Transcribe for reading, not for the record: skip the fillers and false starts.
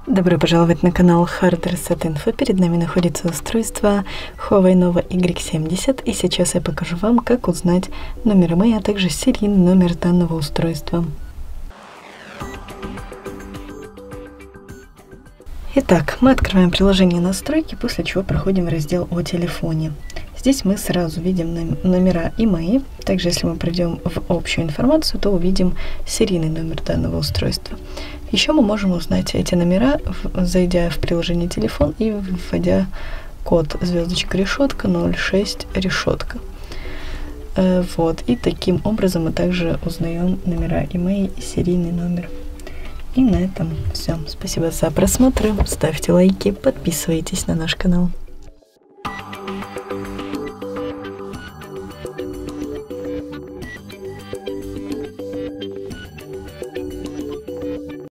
Добро пожаловать на канал Hard Reset Info. Перед нами находится устройство Huawei Nova Y70, и сейчас я покажу вам, как узнать номер email, а также серийный номер данного устройства. Итак, мы открываем приложение настройки, после чего проходим в раздел о телефоне. Здесь мы сразу видим номера email. Также, если мы пройдем в общую информацию, то увидим серийный номер данного устройства. Еще мы можем узнать эти номера, зайдя в приложение телефон и вводя код звездочка решетка 06 решетка. Вот, и таким образом мы также узнаем номера email и серийный номер. И на этом все. Спасибо за просмотр, ставьте лайки, подписывайтесь на наш канал.